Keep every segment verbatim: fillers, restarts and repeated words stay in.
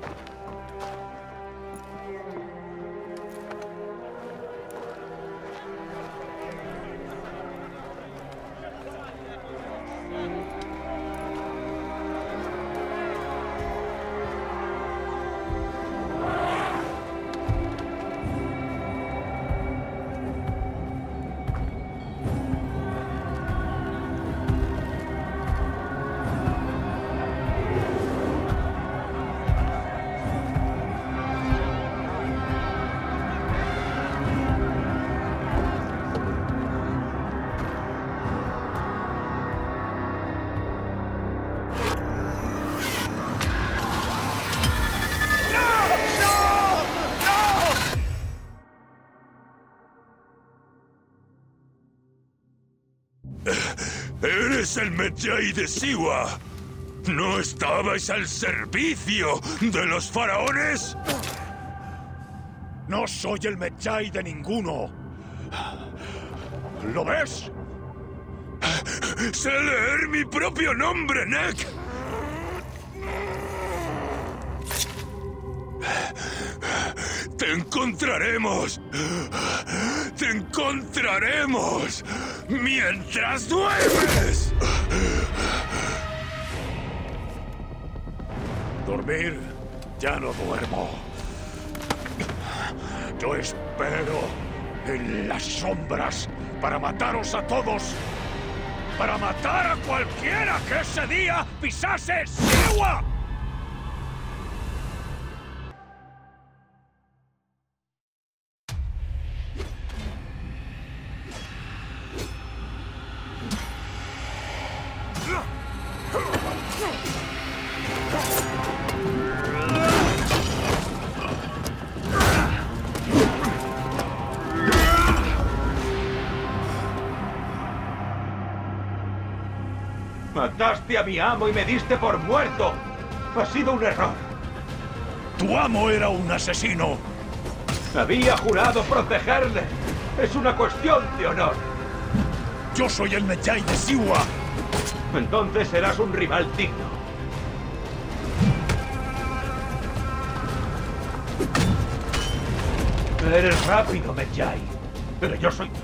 ¡Eres el Medjay de Siwa! ¿No estabais al servicio de los faraones? No soy el Medjay de ninguno. ¿Lo ves? ¡Sé leer mi propio nombre, Nek! ¡Te encontraremos! ¡Te encontraremos! ¡Mientras duermes! Dormir, ya no duermo. Yo espero en las sombras para mataros a todos. Para matar a cualquiera que ese día pisase Siwa. Mataste a mi amo y me diste por muerto. Ha sido un error. Tu amo era un asesino. Había jurado protegerle. Es una cuestión de honor. Yo soy el Medjay de Siwa. Entonces serás un rival digno. Eres rápido, Medjay. Pero yo soy...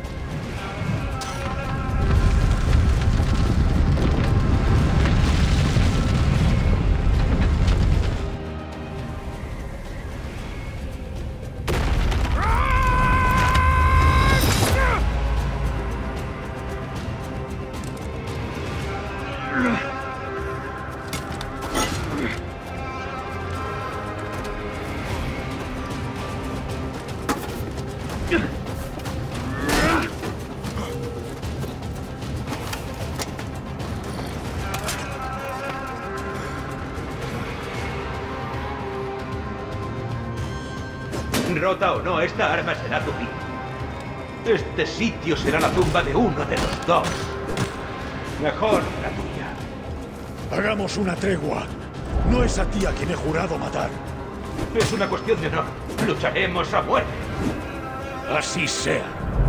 Rota o no, esta arma será tu vida. Este sitio será la tumba de uno de los dos. Mejor la tuya. Hagamos una tregua. No es a ti a quien he jurado matar. Es una cuestión de honor. Lucharemos a muerte. Así sea.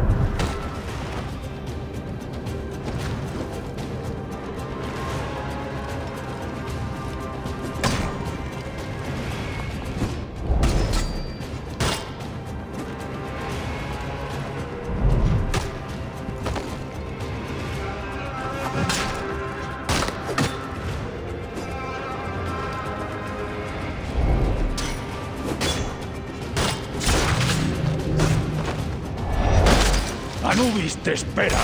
Anubis te espera.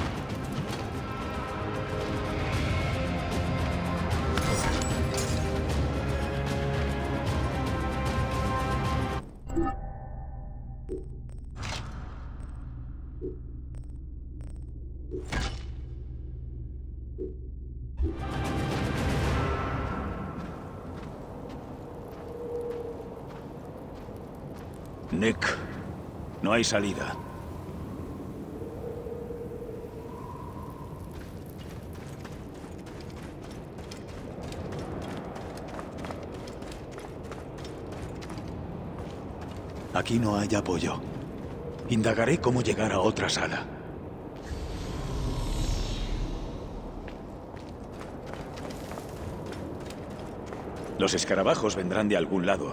Nick, no hay salida. Aquí no hay apoyo. Indagaré cómo llegar a otra sala. Los escarabajos vendrán de algún lado.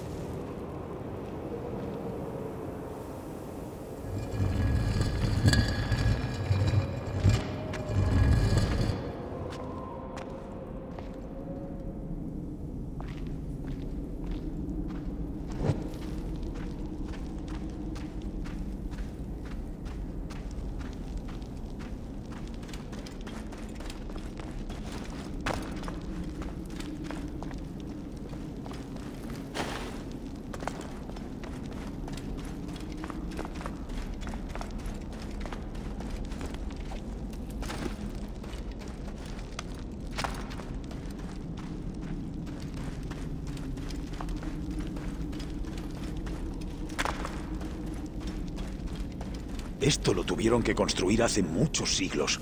Esto lo tuvieron que construir hace muchos siglos.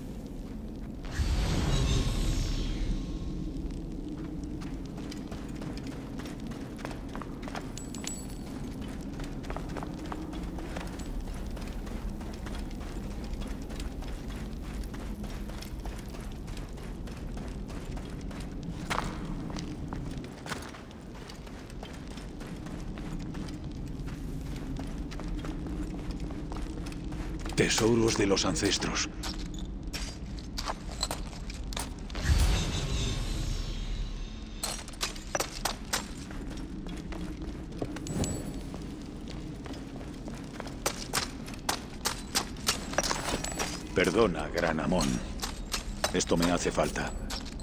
Tesoros de los ancestros. Perdona, Gran Amón. Esto me hace falta.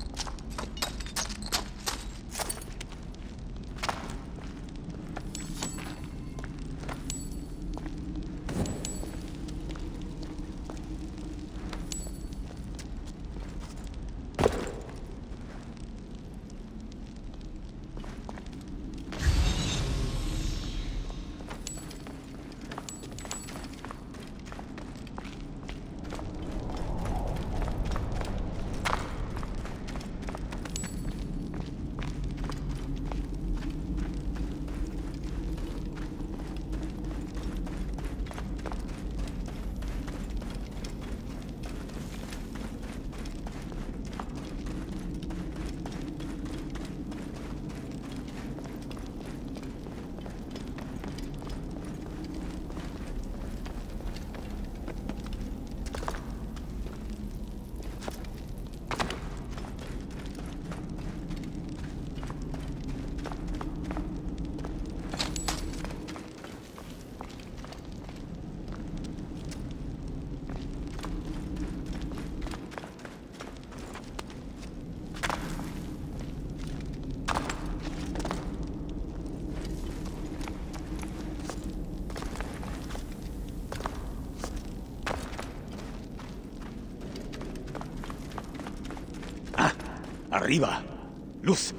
¡Arriba! ¡Luz!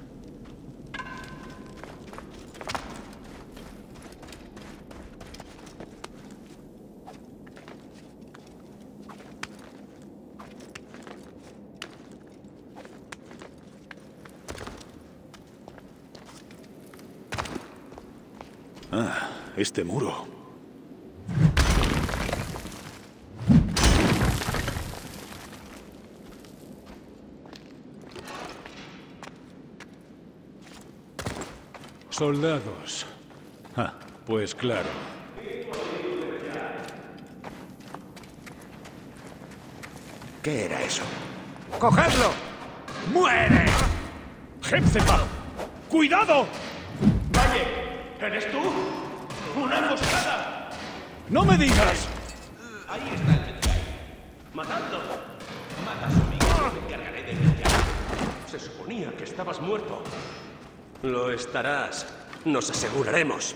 Ah, este muro. Soldados. Ah, pues claro. ¿Qué era eso? ¡Cogedlo! ¡Muere! ¡Hepzefa! ¡Cuidado! ¡Valle! ¿Eres tú? ¡Una emboscada! ¡No me digas! Ahí está el Medjay. ¡Matadlo! Mata a su amigo y me encargaré del Medjay. Se suponía que estabas muerto. Lo estarás. Nos aseguraremos.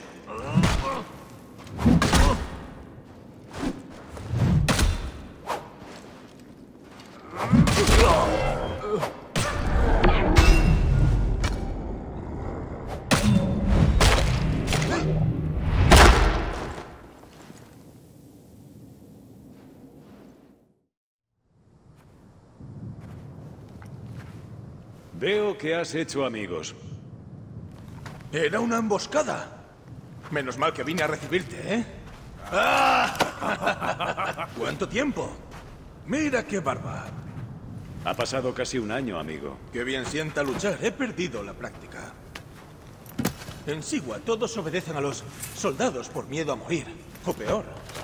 Veo que has hecho amigos. Era una emboscada. Menos mal que vine a recibirte, ¿eh? ¿Cuánto tiempo? Mira qué barba. Ha pasado casi un año, amigo. Qué bien sienta luchar. He perdido la práctica. En Sigua todos obedecen a los soldados por miedo a morir. O peor.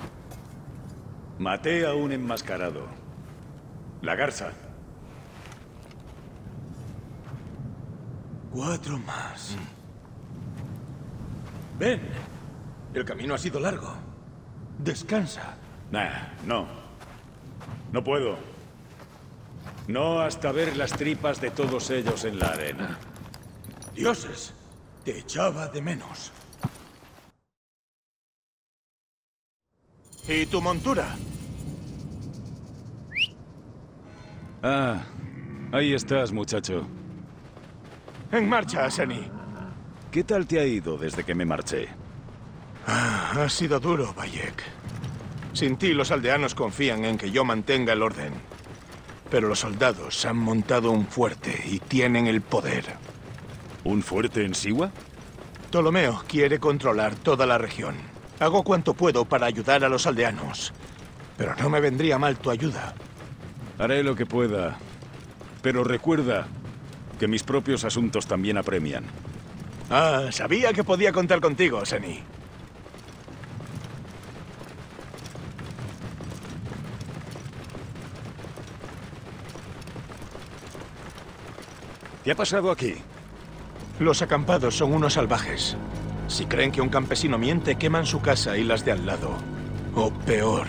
Maté a un enmascarado. La Garza. Cuatro más. Ven. El camino ha sido largo. Descansa. Nah, no. No puedo. No hasta ver las tripas de todos ellos en la arena. Dioses, te echaba de menos. ¿Y tu montura? Ah, ahí estás, muchacho. En marcha, Seni. ¿Qué tal te ha ido desde que me marché? Ah, ha sido duro, Bayek. Sin ti, los aldeanos confían en que yo mantenga el orden. Pero los soldados han montado un fuerte y tienen el poder. ¿Un fuerte en Sigua? Ptolomeo quiere controlar toda la región. Hago cuanto puedo para ayudar a los aldeanos. Pero no me vendría mal tu ayuda. Haré lo que pueda. Pero recuerda que mis propios asuntos también apremian. Ah, sabía que podía contar contigo, Seni. ¿Qué ha pasado aquí? Los acampados son unos salvajes. Si creen que un campesino miente, queman su casa y las de al lado. O peor.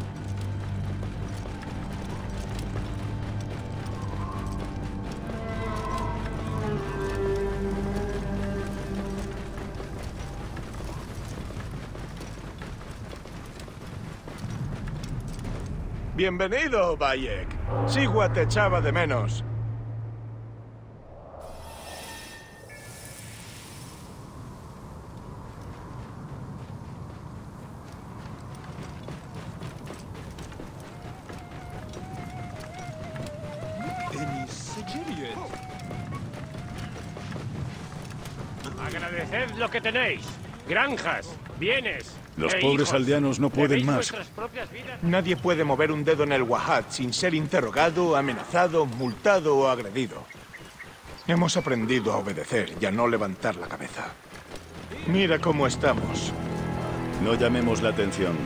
Bienvenido, Bayek. Sigua te echaba de menos. Agradeced lo que tenéis. Granjas, bienes. Los e pobres hijos. aldeanos no pueden ¿Debéis más. vuestras propias vidas? Nadie puede mover un dedo en el Wahat sin ser interrogado, amenazado, multado o agredido. Hemos aprendido a obedecer y a no levantar la cabeza. Mira cómo estamos. No llamemos la atención.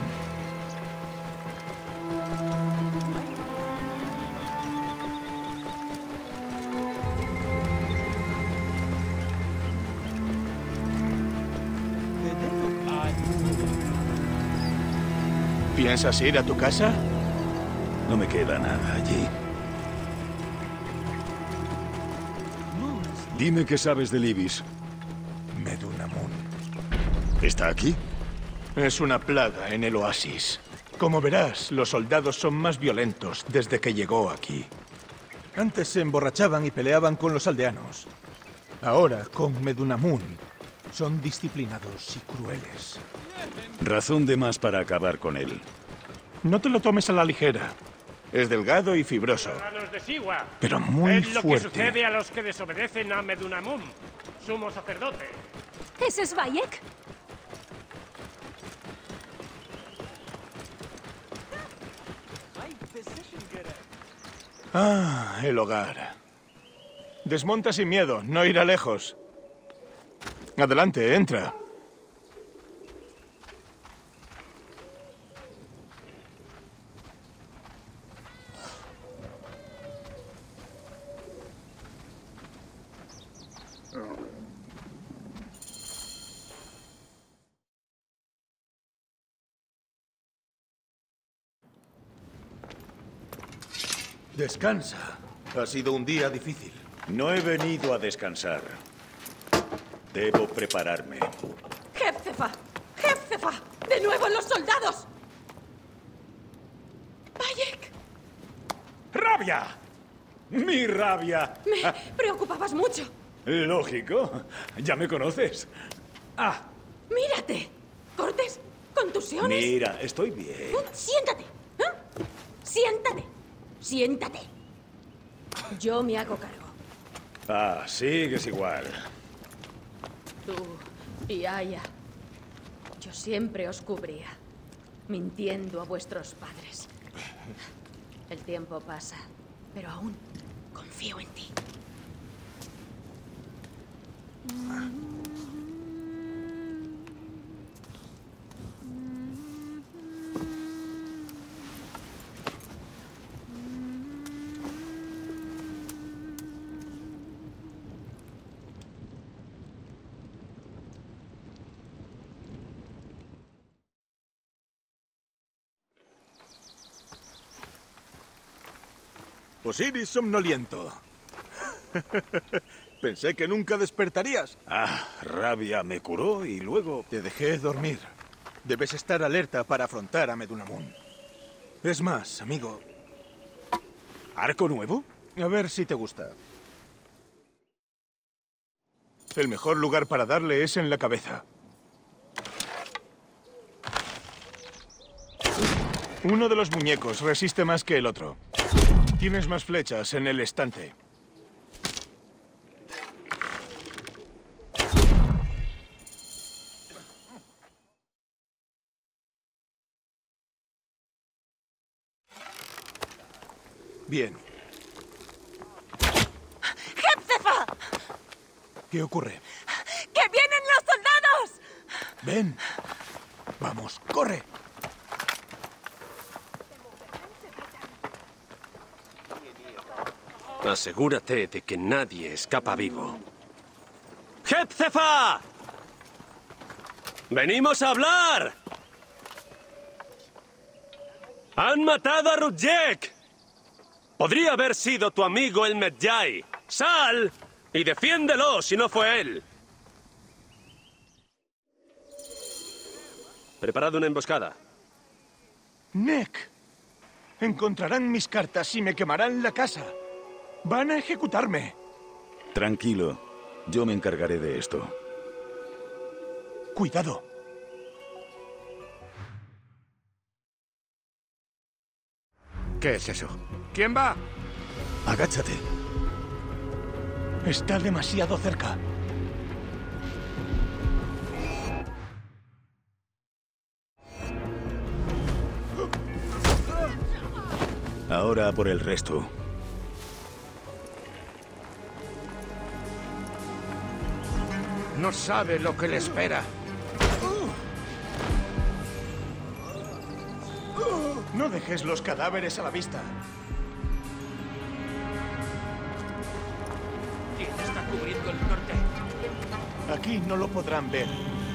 ¿Piensas ir a tu casa? No me queda nada allí. Dime qué sabes de Libis. Medunamun. ¿Está aquí? Es una plaga en el oasis. Como verás, los soldados son más violentos desde que llegó aquí. Antes se emborrachaban y peleaban con los aldeanos. Ahora, con Medunamun, son disciplinados y crueles. Razón de más para acabar con él. No te lo tomes a la ligera. Es delgado y fibroso, Ciudadanos de Sigua. pero muy Es lo que fuerte. sucede a los que desobedecen a Medunamun, sumo sacerdote. ¿Ese es Bayek? Ah, el hogar. Desmonta sin miedo, no irá lejos. Adelante, entra. Descansa. Ha sido un día difícil. No he venido a descansar. Debo prepararme. ¡Jefzefa! ¡Jefzefa! ¡De nuevo los soldados! ¡Bayek! ¡Rabia! ¡Mi rabia! Me preocupabas mucho. Lógico. Ya me conoces. Ah, ¡Mírate! ¿Cortes? ¿Contusiones? mira, estoy bien. ¡Siéntate! ¿eh? ¡Siéntate! ¡Siéntate! Yo me hago cargo. Ah, sigues igual. Tú y Aya. Yo siempre os cubría, mintiendo a vuestros padres. El tiempo pasa pero aún confío en ti. Osiris somnoliento. Pensé que nunca despertarías. Ah, Rabia me curó y luego... Te dejé dormir. Debes estar alerta para afrontar a Medunamun. Es más, amigo... ¿Arco nuevo? A ver si te gusta. El mejor lugar para darle es en la cabeza. Uno de los muñecos resiste más que el otro. Tienes más flechas en el estante. Bien. ¡Hepzefa! ¿Qué ocurre? ¡Que vienen los soldados! Ven. Vamos, corre. Asegúrate de que nadie escapa vivo. ¡Hepzefa! ¡Venimos a hablar! ¡Han matado a Rudjek! Podría haber sido tu amigo el Medjay. ¡Sal! Y defiéndelo si no fue él. Preparad una emboscada. Neck. Encontrarán mis cartas y me quemarán la casa. Van a ejecutarme. Tranquilo. Yo me encargaré de esto. Cuidado. ¿Qué es eso? ¿Quién va? Agáchate. Está demasiado cerca. Ahora por el resto. No sabe lo que le espera. No dejes los cadáveres a la vista. ¿Quién está cubriendo el norte? Aquí no lo podrán ver.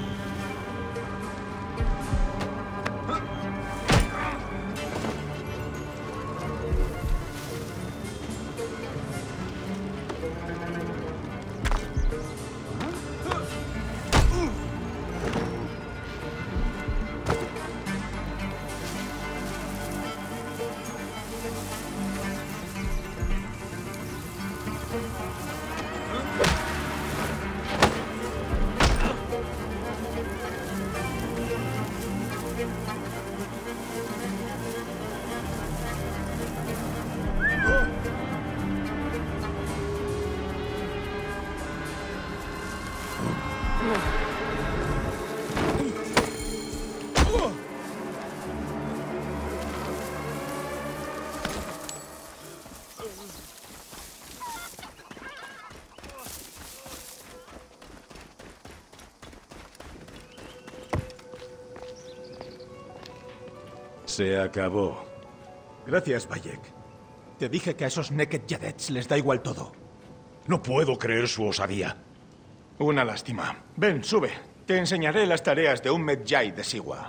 Se acabó. Gracias, Bayek. Te dije que a esos Naked Yadets les da igual todo. No puedo creer su osadía. Una lástima. Ven, sube. Te enseñaré las tareas de un Medjay de Siwa.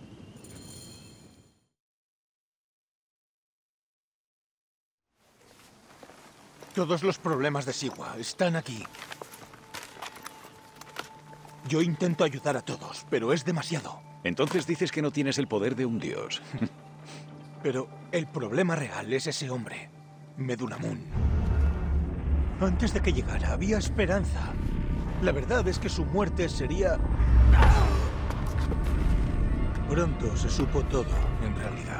Todos los problemas de Siwa están aquí. Yo intento ayudar a todos, pero es demasiado. Entonces dices que no tienes el poder de un dios. Pero el problema real es ese hombre, Medunamun. Antes de que llegara había esperanza. La verdad es que su muerte sería... Pronto se supo todo, en realidad.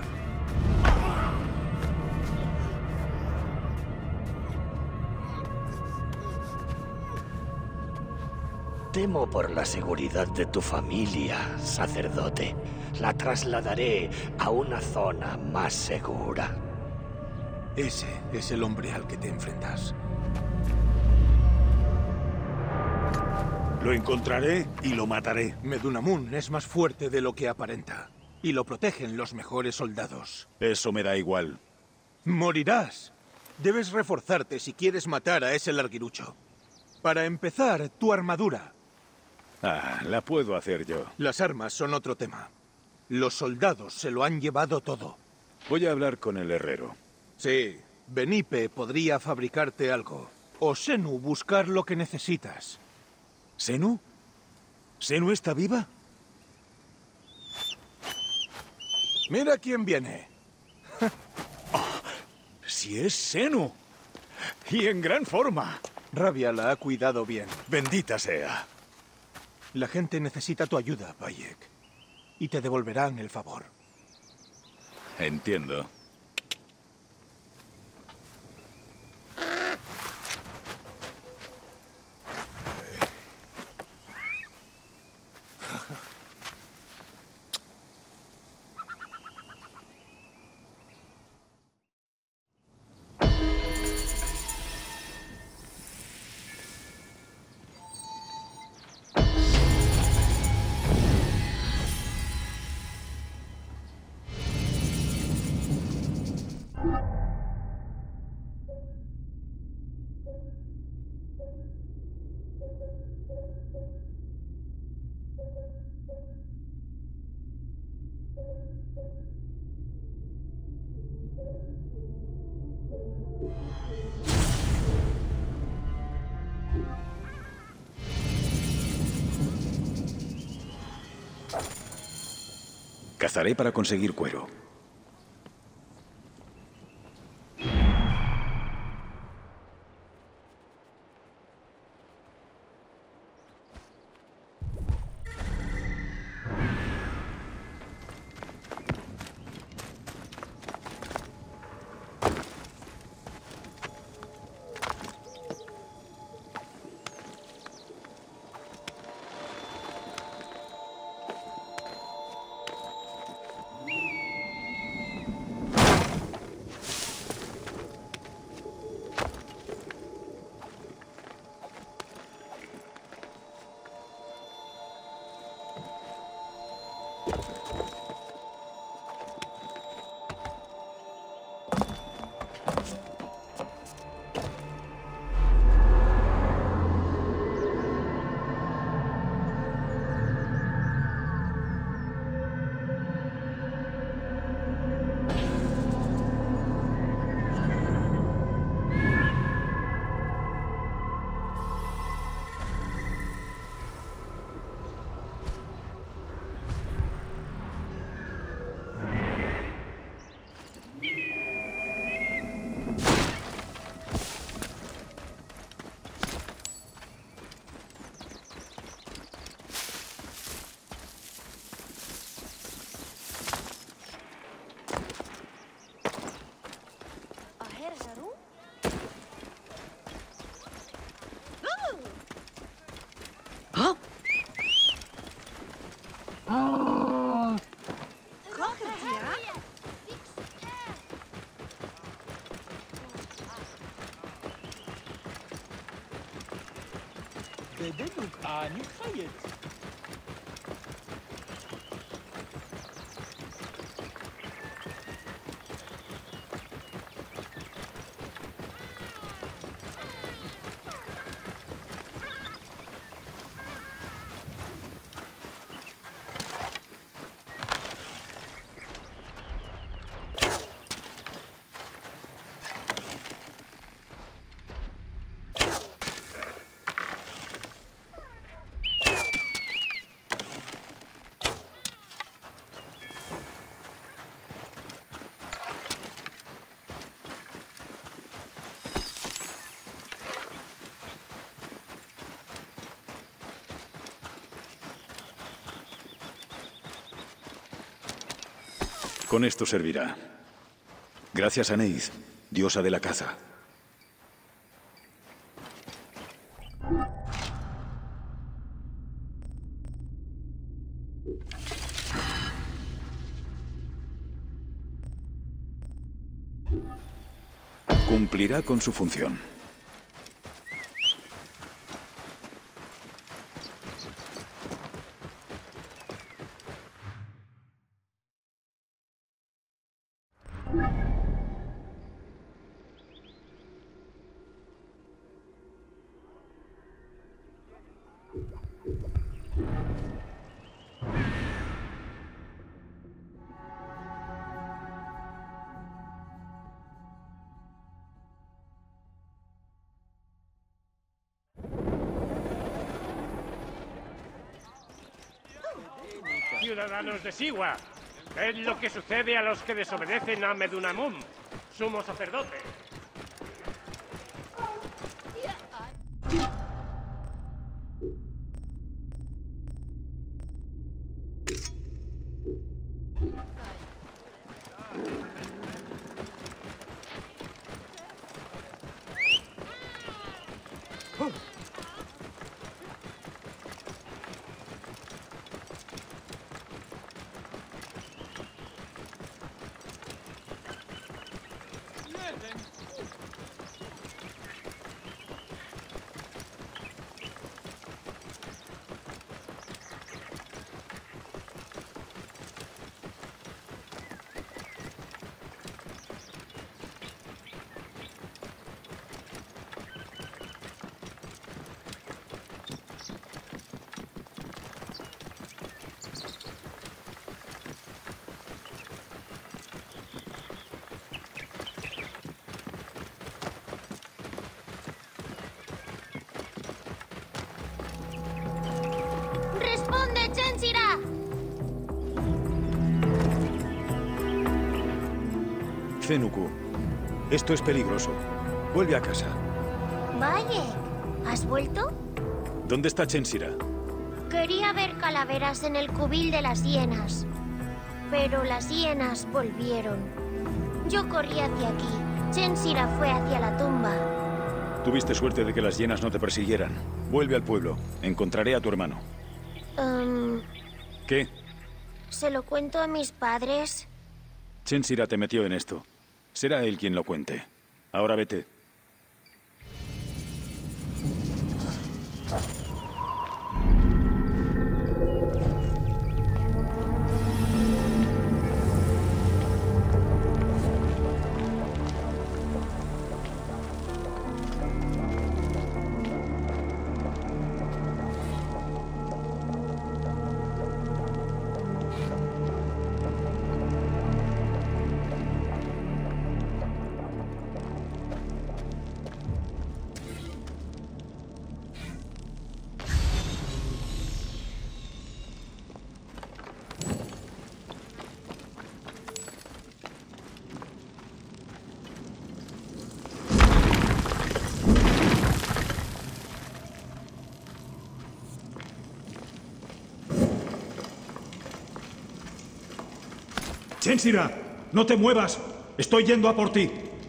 Temo por la seguridad de tu familia, sacerdote. La trasladaré a una zona más segura. Ese es el hombre al que te enfrentas. Lo encontraré y lo mataré. Medunamun es más fuerte de lo que aparenta. Y lo protegen los mejores soldados. Eso me da igual. Morirás. Debes reforzarte si quieres matar a ese larguirucho. Para empezar, tu armadura. Ah, la puedo hacer yo. Las armas son otro tema. Los soldados se lo han llevado todo. Voy a hablar con el herrero. Sí, Benipe podría fabricarte algo. O Senu buscar lo que necesitas. ¿Senu? ¿Senu está viva? Mira quién viene. Oh, ¡si es Senu! ¡Y en gran forma! Rabia la ha cuidado bien. Bendita sea. La gente necesita tu ayuda, Bayek. Y te devolverán el favor. Entiendo. Cazaré para conseguir cuero. Con esto servirá. Gracias a Neith, diosa de la caza. Cumplirá con su función. Ciudadanos de Siwa, ¿qué es lo que sucede a los que desobedecen a Medunamum, sumo sacerdote? Zenuku, esto es peligroso. Vuelve a casa. Vaya, ¿has vuelto? ¿Dónde está Chensira? Quería ver calaveras en el cubil de las hienas, pero las hienas volvieron. Yo corrí hacia aquí. Chensira fue hacia la tumba. Tuviste suerte de que las hienas no te persiguieran. Vuelve al pueblo. Encontraré a tu hermano. Um, ¿Qué? ¿Se lo cuento a mis padres? Chensira te metió en esto. Será él quien lo cuente. Ahora vete. Chensira, no te muevas. Estoy yendo a por ti.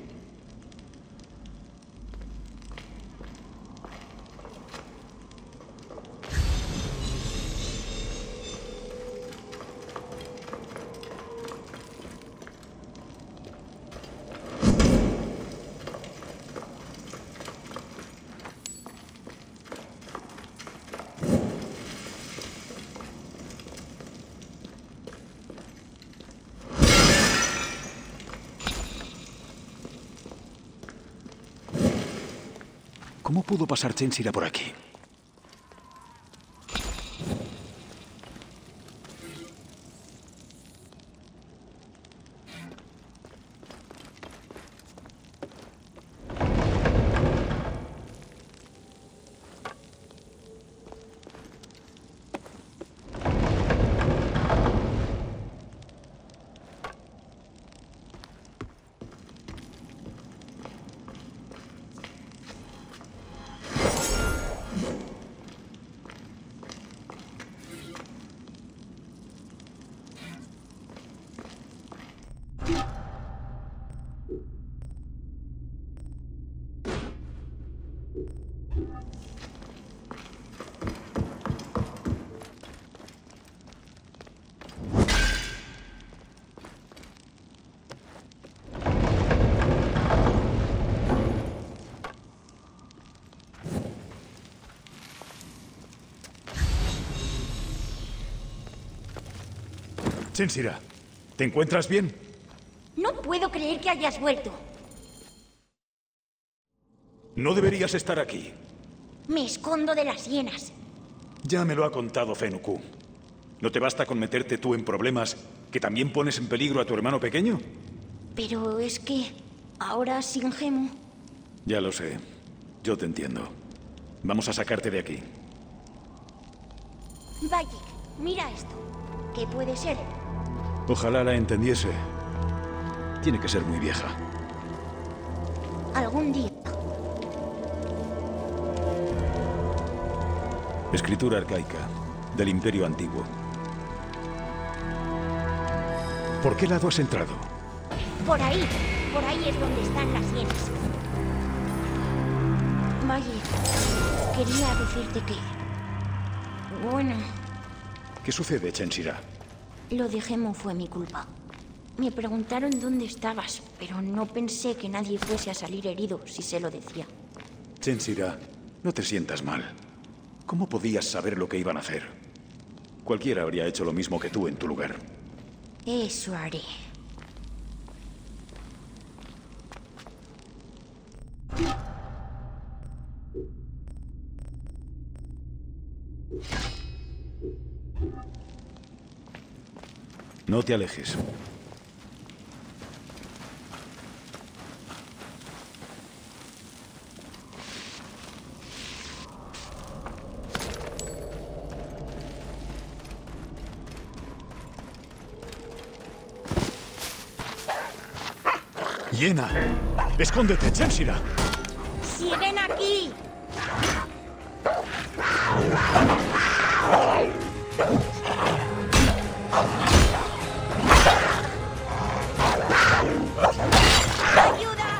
¿Cómo pudo pasar Chensira por aquí? Chensira, ¿te encuentras bien? No puedo creer que hayas vuelto. No deberías estar aquí. Me escondo de las hienas. Ya me lo ha contado Fenuku. ¿No te basta con meterte tú en problemas que también pones en peligro a tu hermano pequeño? Pero es que ahora sin Gemo... Ya lo sé. Yo te entiendo. Vamos a sacarte de aquí. Vaya, mira esto. ¿Qué puede ser? Ojalá la entendiese. Tiene que ser muy vieja. Algún día. Escritura arcaica, del Imperio Antiguo. ¿Por qué lado has entrado? Por ahí. Por ahí es donde están las hienas. Vaya, quería decirte que... Bueno... ¿Qué sucede, Chensira? Lo de Gemo fue mi culpa. Me preguntaron dónde estabas, pero no pensé que nadie fuese a salir herido si se lo decía. Chensira, no te sientas mal. ¿Cómo podías saber lo que iban a hacer? Cualquiera habría hecho lo mismo que tú en tu lugar. Eso haré. No te alejes. ¡Hiena! ¡Escóndete, Chensira! ¡Siguen aquí! ¡Ayuda!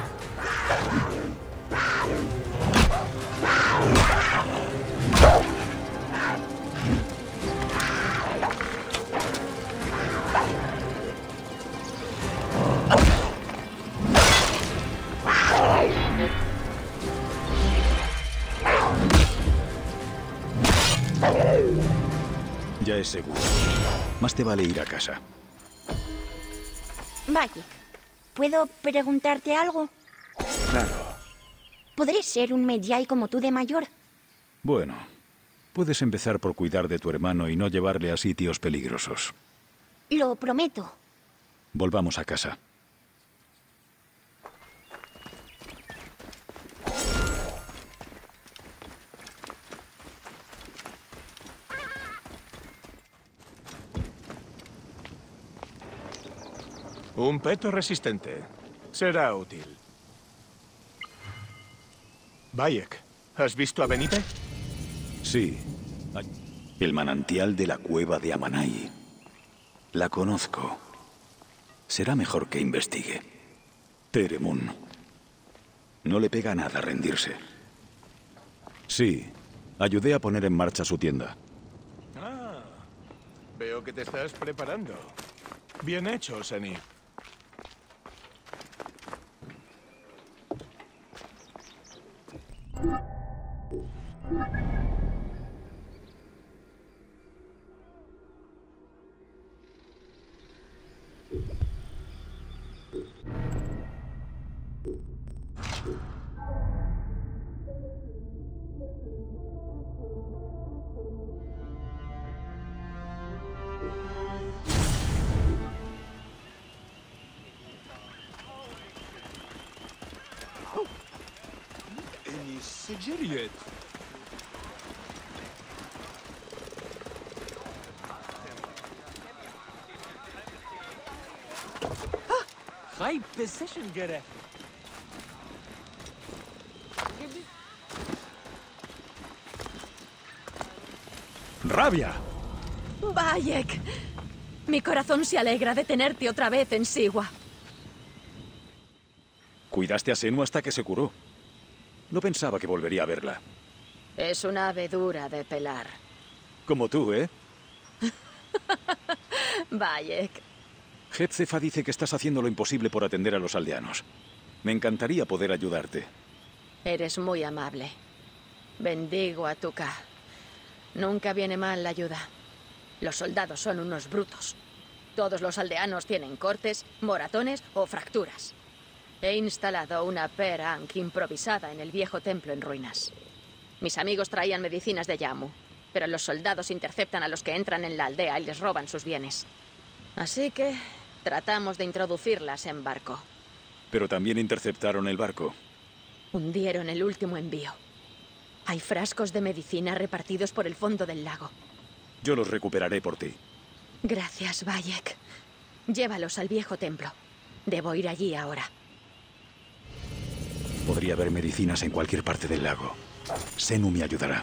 Ya es seguro. Más te vale ir a casa. Vaya, ¿puedo preguntarte algo? Claro. ¿Podré ser un Medjay como tú de mayor? Bueno, puedes empezar por cuidar de tu hermano y no llevarle a sitios peligrosos. Lo prometo. Volvamos a casa. Un peto resistente. Será útil. Bayek, ¿has visto a Benite? Sí. El manantial de la cueva de Amanai. La conozco. Será mejor que investigue. Teremun. No le pega nada rendirse. Sí. Ayudé a poner en marcha su tienda. Ah. Veo que te estás preparando. Bien hecho, Seni. سجلت خايب بوزيشن گرفت ¡Rabia! Bayek, mi corazón se alegra de tenerte otra vez en Siwa. Cuidaste a Senu hasta que se curó. No pensaba que volvería a verla. Es una ave dura de pelar. Como tú, ¿eh? Bayek. Hepzefa dice que estás haciendo lo imposible por atender a los aldeanos. Me encantaría poder ayudarte. Eres muy amable. Bendigo a Tuka. Nunca viene mal la ayuda. Los soldados son unos brutos. Todos los aldeanos tienen cortes, moratones o fracturas. He instalado una Per-Ankh improvisada en el viejo templo en ruinas. Mis amigos traían medicinas de Yamu, pero los soldados interceptan a los que entran en la aldea y les roban sus bienes. Así que tratamos de introducirlas en barco. Pero también interceptaron el barco. Hundieron el último envío. Hay frascos de medicina repartidos por el fondo del lago. Yo los recuperaré por ti. Gracias, Bayek. Llévalos al viejo templo. Debo ir allí ahora. Podría haber medicinas en cualquier parte del lago. Senu me ayudará.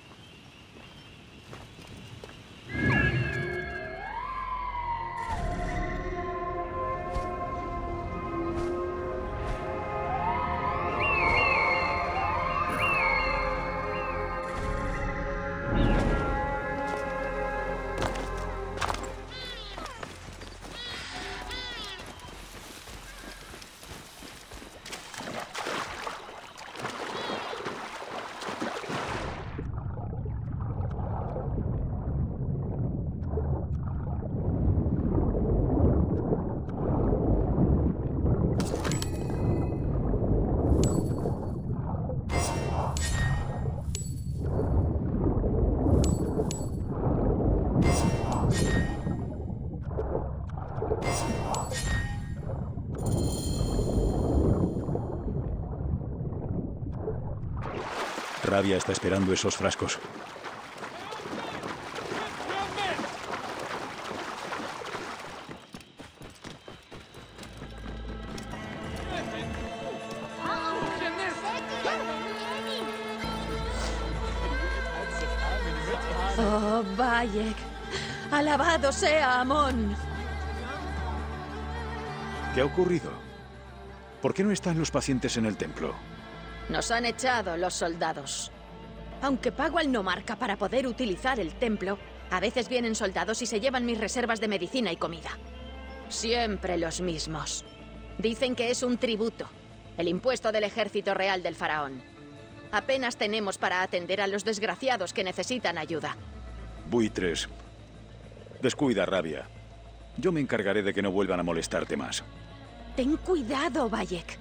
Rabia está esperando esos frascos. Oh, Bayek. Alabado sea Amon. ¿Qué ha ocurrido? ¿Por qué no están los pacientes en el templo? Nos han echado los soldados. Aunque pago al nomarca para poder utilizar el templo, a veces vienen soldados y se llevan mis reservas de medicina y comida. Siempre los mismos. Dicen que es un tributo, el impuesto del ejército real del faraón. Apenas tenemos para atender a los desgraciados que necesitan ayuda. Buitres. Descuida, Rabia. Yo me encargaré de que no vuelvan a molestarte más. Ten cuidado, Bayek.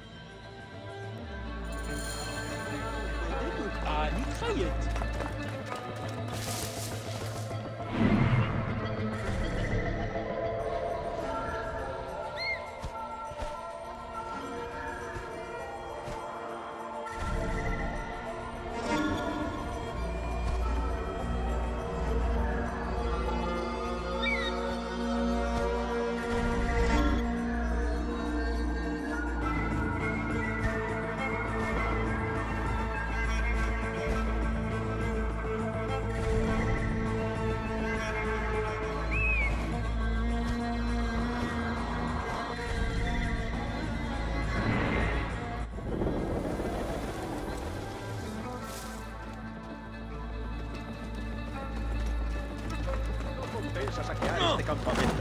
Saquear este campamento.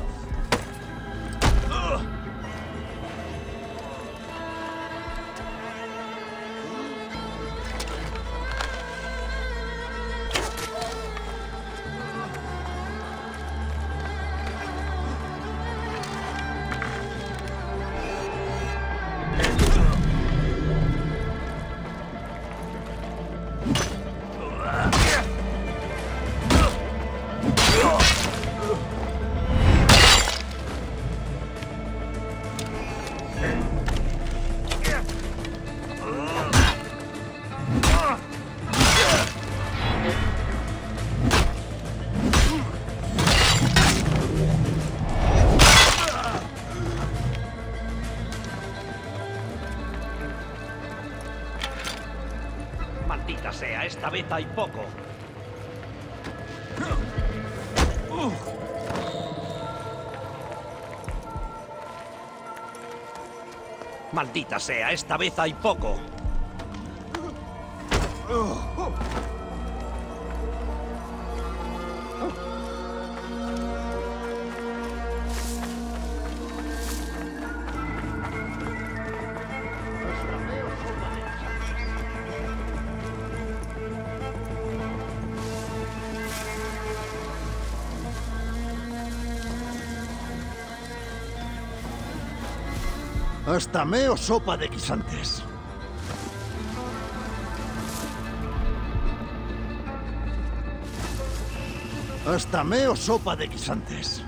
Maldita sea, esta vez hay poco. Maldita sea, esta vez hay poco. Hasta meo sopa de guisantes. Hasta meo sopa de guisantes.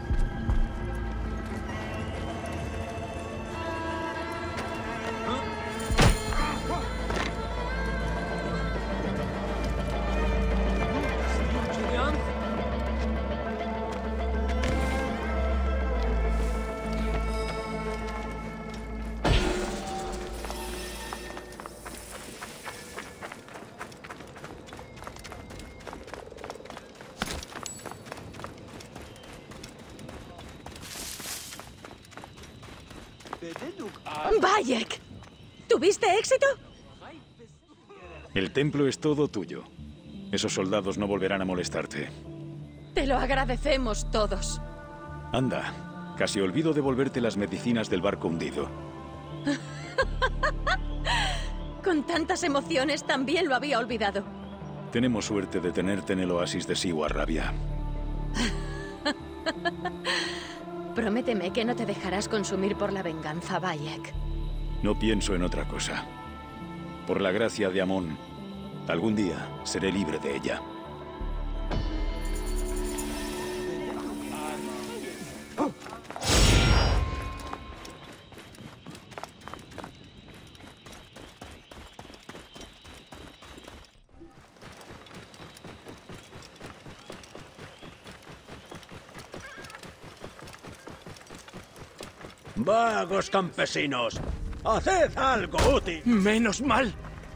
¡Bayek! ¿Tuviste éxito? El templo es todo tuyo. Esos soldados no volverán a molestarte. Te lo agradecemos todos. Anda, casi olvido devolverte las medicinas del barco hundido. Con tantas emociones también lo había olvidado. Tenemos suerte de tenerte en el oasis de Siwa, Rabia. Prométeme que no te dejarás consumir por la venganza, Bayek. No pienso en otra cosa. Por la gracia de Amon, algún día seré libre de ella. Vagos campesinos, haced algo útil. Menos mal.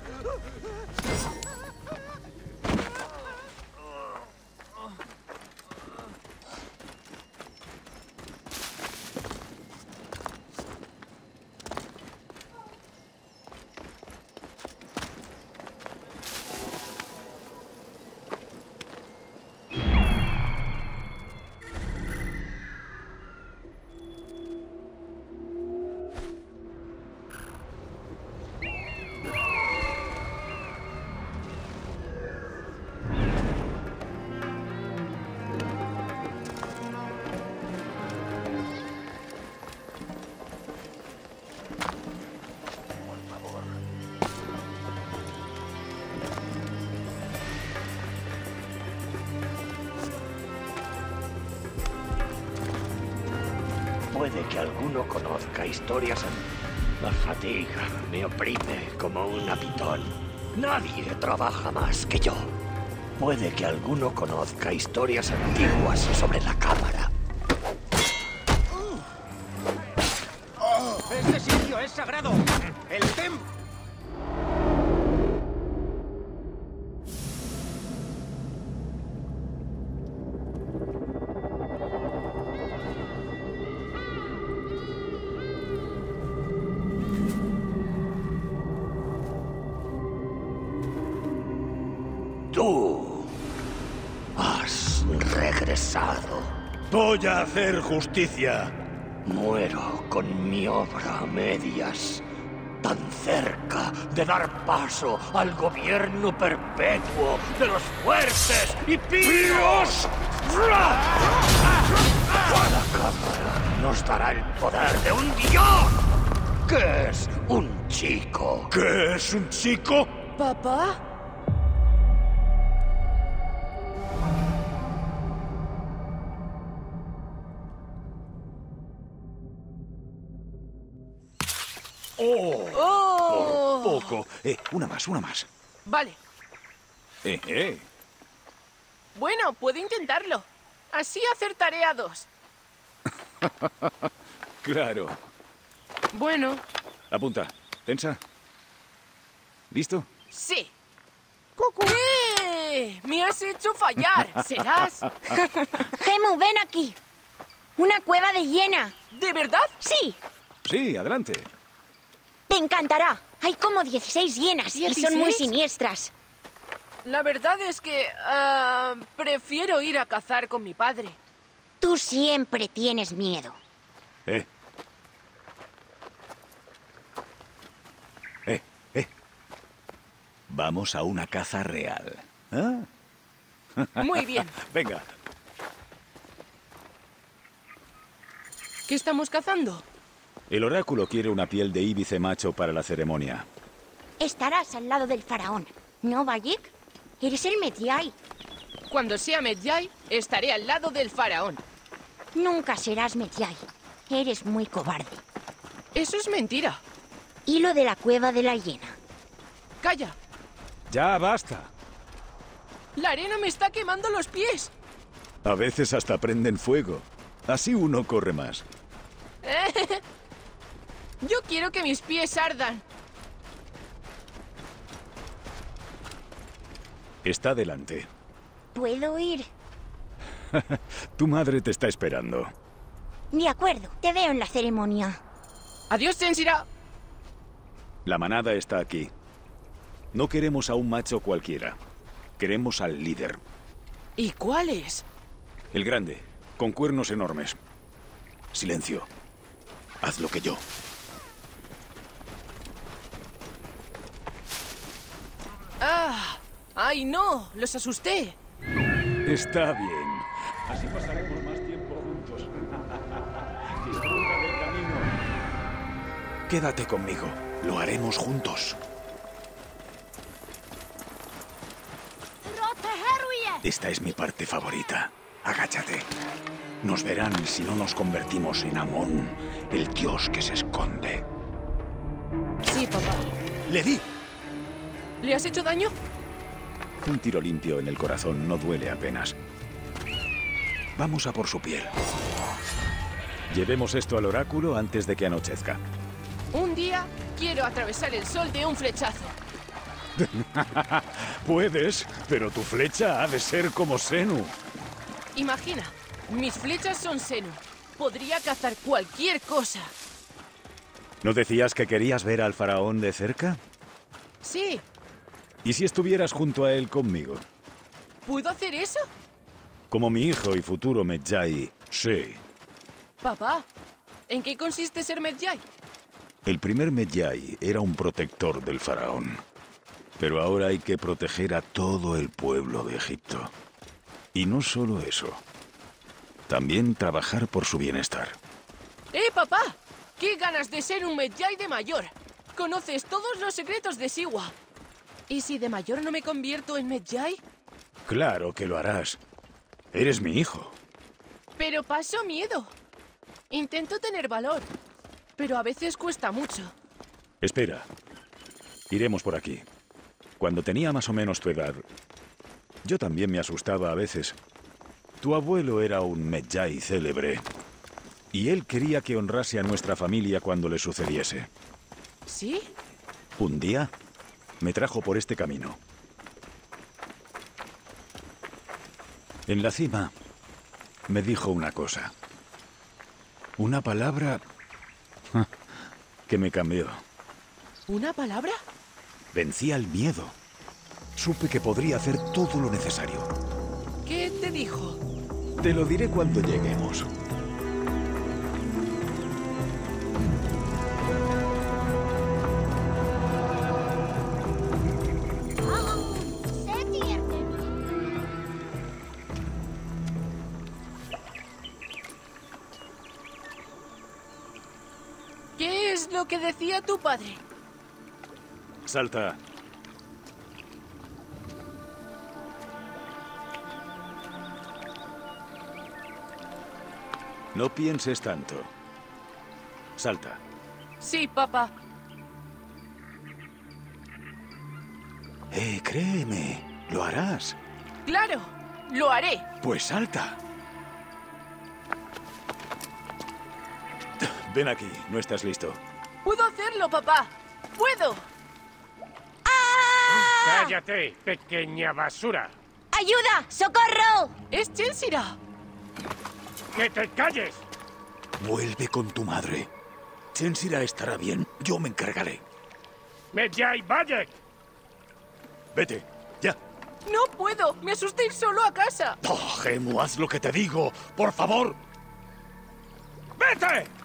Puede que alguno conozca historias antiguas. La fatiga me oprime como una pitón. Nadie trabaja más que yo. Puede que alguno conozca historias antiguas sobre la cámara. ¡Este sitio es sagrado! ¡El templo! Tú has regresado. Voy a hacer justicia. Muero con mi obra a medias, tan cerca de dar paso al gobierno perpetuo de los fuertes y píos. La cámara nos dará el poder de un dios. ¿Qué es un chico? ¿Qué es un chico? ¿Papá? ¡Oh! ¡Oh! Por poco. Eh, una más, una más. Vale. Eh, eh. Bueno, puedo intentarlo. Así acertaré a dos. Claro. Bueno. Apunta. Tensa. ¿Listo? Sí. ¡Eh! ¡Me has hecho fallar! ¿Serás? Gemu, ven aquí. Una cueva de hiena. ¿De verdad? Sí. Sí, adelante. Te encantará. Hay como dieciséis hienas y son muy ¿dieciséis? siniestras. La verdad es que... ah, prefiero ir a cazar con mi padre. Tú siempre tienes miedo. Eh. Eh, eh. Vamos a una caza real. ¿Ah? Muy bien. Venga. ¿Qué estamos cazando? El oráculo quiere una piel de íbice macho para la ceremonia. Estarás al lado del faraón, ¿no, Bayek? Eres el Medjay. Cuando sea Medjay, estaré al lado del faraón. Nunca serás Medjay. Eres muy cobarde. Eso es mentira. ¿Y lo de la cueva de la hiena? ¡Calla! Ya basta. La arena me está quemando los pies. A veces hasta prenden fuego. Así uno corre más. Yo quiero que mis pies ardan. Está delante. ¿Puedo ir? Tu madre te está esperando. De acuerdo, te veo en la ceremonia. Adiós, Chensira. La manada está aquí. No queremos a un macho cualquiera. Queremos al líder. ¿Y cuál es? El grande, con cuernos enormes. Silencio. Haz lo que yo. ¡Ah! ¡Ay, no! ¡Los asusté! Está bien. Así pasaremos más tiempo juntos. Disfruta del camino. Quédate conmigo. Lo haremos juntos. Esta es mi parte favorita. Agáchate. Nos verán si no nos convertimos en Amón, el dios que se esconde. Sí, papá. ¡Le di! ¿Le has hecho daño? Un tiro limpio en el corazón no duele apenas. Vamos a por su piel. Llevemos esto al oráculo antes de que anochezca. Un día quiero atravesar el sol de un flechazo. Puedes, pero tu flecha ha de ser como Senu. Imagina, mis flechas son Senu. Podría cazar cualquier cosa. ¿No decías que querías ver al faraón de cerca? Sí. ¿Y si estuvieras junto a él conmigo? ¿Puedo hacer eso? Como mi hijo y futuro Medjay, sí. Papá, ¿en qué consiste ser Medjay? El primer Medjay era un protector del faraón. Pero ahora hay que proteger a todo el pueblo de Egipto. Y no solo eso. También trabajar por su bienestar. ¡Eh, papá! ¡Qué ganas de ser un Medjay de mayor! Conoces todos los secretos de Siwa. ¿Y si de mayor no me convierto en Medjay? Claro que lo harás. Eres mi hijo. Pero paso miedo. Intento tener valor, pero a veces cuesta mucho. Espera. Iremos por aquí. Cuando tenía más o menos tu edad, yo también me asustaba a veces. Tu abuelo era un Medjay célebre. Y él quería que honrase a nuestra familia cuando le sucediese. ¿Sí? Un día, me trajo por este camino. En la cima, me dijo una cosa. Una palabra que me cambió. ¿Una palabra? Vencí al miedo. Supe que podría hacer todo lo necesario. ¿Qué te dijo? Te lo diré cuando lleguemos. ¿Qué es lo que decía tu padre? Salta. No pienses tanto. Salta. Sí, papá. Eh, créeme, lo harás. ¡Claro! ¡Lo haré! Pues salta. Ven aquí, no estás listo. ¡Puedo hacerlo, papá! ¡Puedo! ¡Cállate, pequeña basura! ¡Ayuda! ¡Socorro! ¡Es Chensira! ¡Que te calles! Vuelve con tu madre. Chensira estará bien. Yo me encargaré. ¡Medjay Bayek! Vete, ya. ¡No puedo! ¡Me asusté ir solo a casa! Oh, Gemu, haz lo que te digo, por favor. ¡Vete!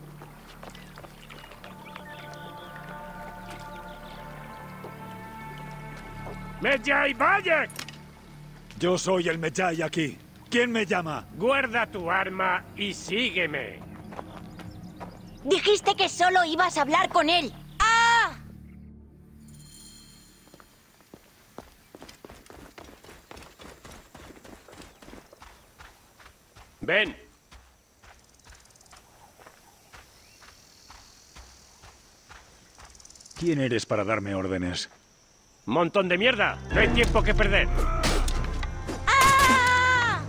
¡Medjay Bayek! Yo soy el Medjay aquí. ¿Quién me llama? Guarda tu arma y sígueme. Dijiste que solo ibas a hablar con él. ¡Ah! Ven. ¿Quién eres para darme órdenes? ¡Montón de mierda! ¡No hay tiempo que perder! ¡Ah!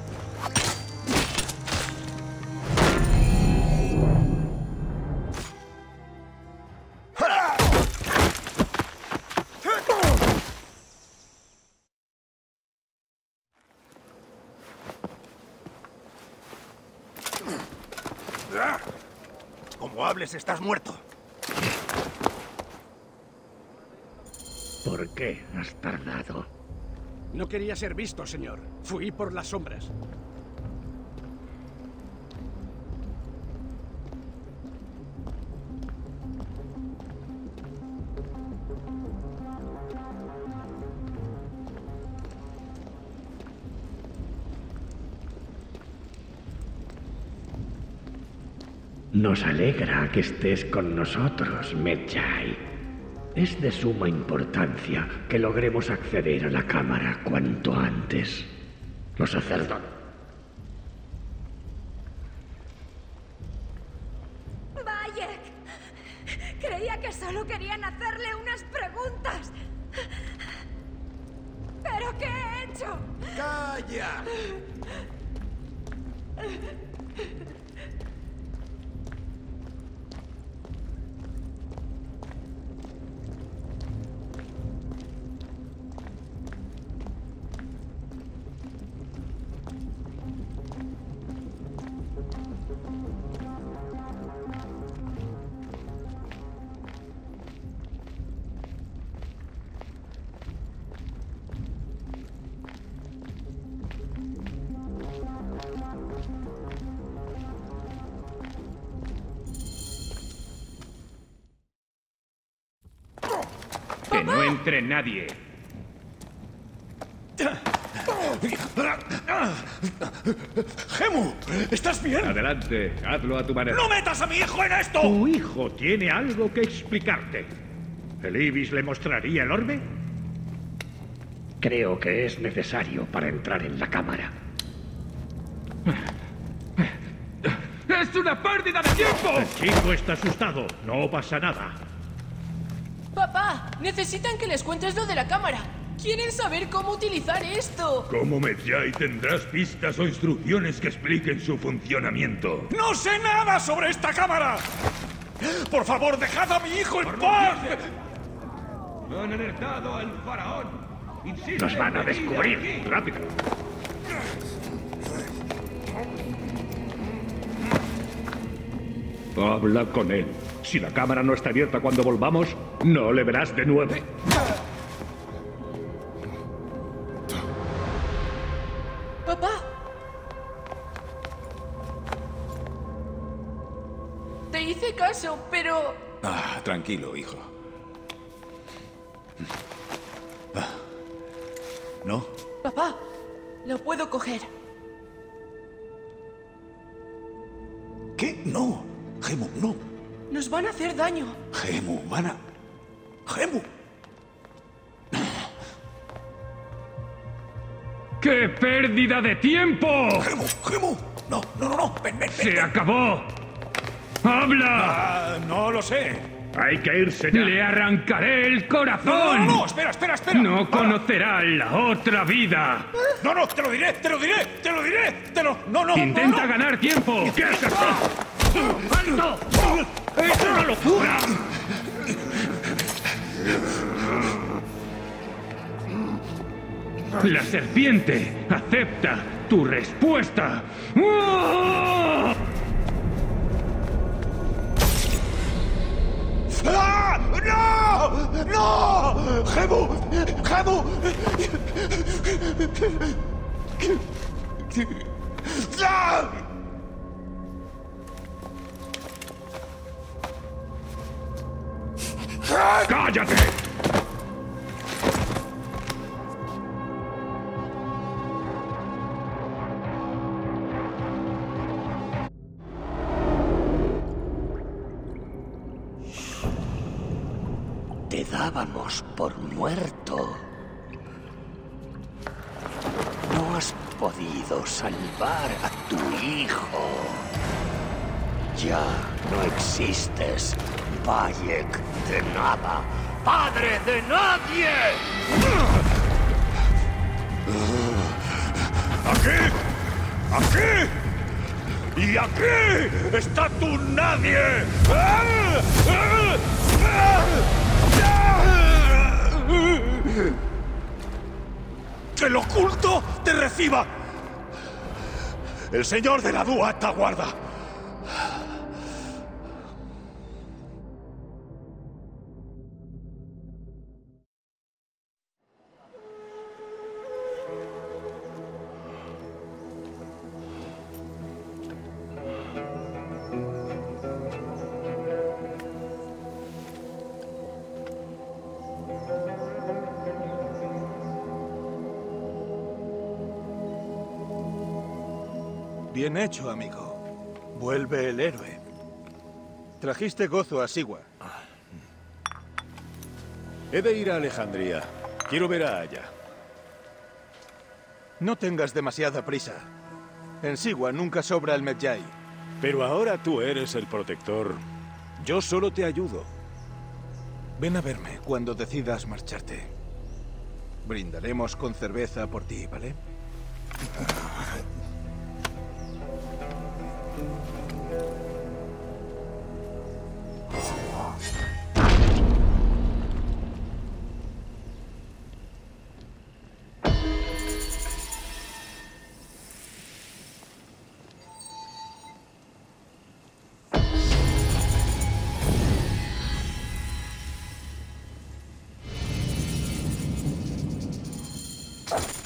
Como hables, estás muerto. ¿Por qué has tardado? No quería ser visto, señor. Fui por las sombras. Nos alegra que estés con nosotros, Medjay. Es de suma importancia que logremos acceder a la cámara cuanto antes. Los sacerdotes... Bayek. Creía que solo querían hacerle unas preguntas. ¿Pero qué he hecho? ¡Calla! Que no entre nadie. ¡Gemu! ¿Estás bien? Adelante, hazlo a tu manera. ¡No metas a mi hijo en esto! Tu hijo tiene algo que explicarte. ¿El Ibis le mostraría el orbe? Creo que es necesario para entrar en la cámara. ¡Es una pérdida de tiempo! El chico está asustado. No pasa nada. Papá, necesitan que les cuentes lo de la cámara. Quieren saber cómo utilizar esto. Como Medjay tendrás pistas o instrucciones que expliquen su funcionamiento. ¡No sé nada sobre esta cámara! ¡Por favor, dejad a mi hijo en paz! Han alertado al faraón. Insiste Nos van a en venir descubrir. aquí. Rápido. Habla con él. Si la cámara no está abierta cuando volvamos, no le verás de nuevo. Papá. Te hice caso, pero... Ah, tranquilo, hijo. Ah. ¿No? Papá, lo puedo coger. ¿Qué? No. Gemu, no. Nos van a hacer daño. Gemu, van a... Gemu. ¡Qué pérdida de tiempo! ¡Gemu, Gemu! No, no, no, no. Ven, ven, ven. ¡Se acabó! ¡Habla! Ah, no lo sé. Hay que irse ya. ¡Le arrancaré el corazón! No, no, no, espera, espera, espera. No conocerá la otra vida. No, no, te lo diré, te lo diré, te lo diré, te lo... No, no. Intenta no, no. ganar tiempo. ¿Qué es esto? ¡Alto! ¡Es una locura! La serpiente acepta tu respuesta. ¡Oh! ¡Ah! ¡No! ¡No! ¡Gemu! ¡Gemu! ¡Ah! ¡Cállate! dábamos por muerto. No has podido salvar a tu hijo. Ya no existes, Bayek de nada, padre de nadie. ¡Aquí! ¡Aquí! ¡Y aquí está tu nadie! ¡Que el oculto te reciba! El señor de la Dúa te aguarda. Bien hecho, amigo. Vuelve el héroe. Trajiste gozo a Siwa. He de ir a Alejandría. Quiero ver a Aya. No tengas demasiada prisa. En Siwa nunca sobra el Medjay. Pero ahora tú eres el protector. Yo solo te ayudo. Ven a verme cuando decidas marcharte. Brindaremos con cerveza por ti, ¿vale? Ah.